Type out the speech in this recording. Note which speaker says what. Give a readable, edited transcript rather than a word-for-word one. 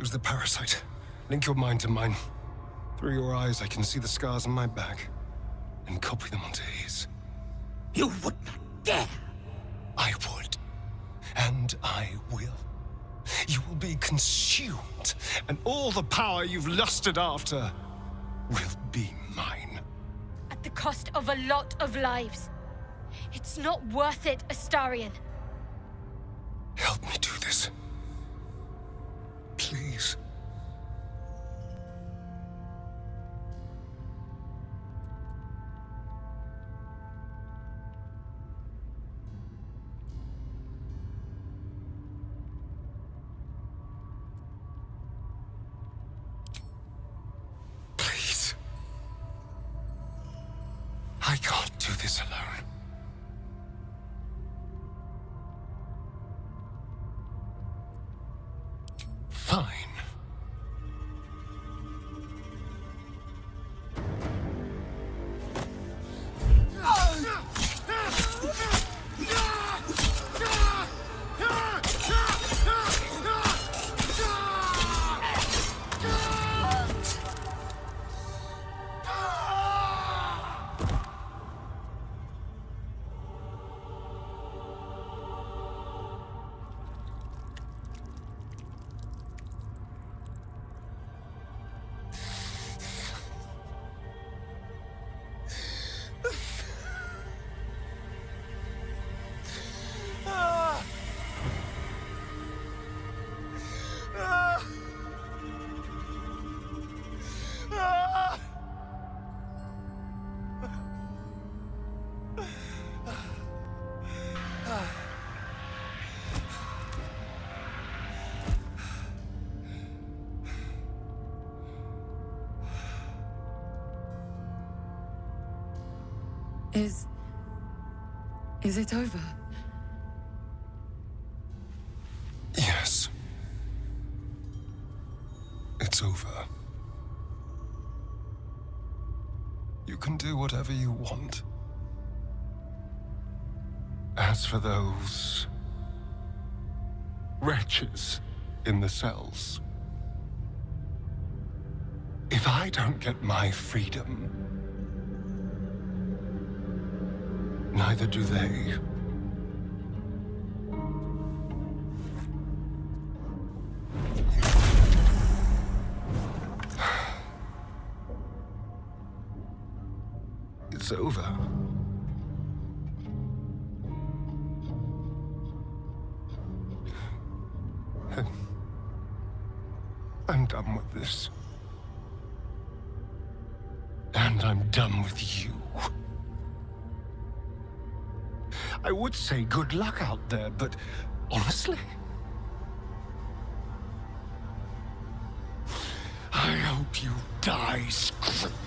Speaker 1: Use the parasite. Link your mind to mine. Through your eyes, I can see the scars on my back. And copy them onto his.
Speaker 2: You would not dare!
Speaker 1: I would. And I will. You will be consumed, and all the power you've lusted after will be mine.
Speaker 3: At the cost of a lot of lives. It's not worth it, Astarion.
Speaker 1: Help me do this. Please. Please. I can't do this alone. Fine.
Speaker 4: Is it over?
Speaker 1: Yes. It's over. You can do whatever you want. As for those wretches in the cells, if I don't get my freedom, neither do they. It's over. I'm done with this. And I'm done with you. I would say good luck out there, but honestly, I hope you die screaming.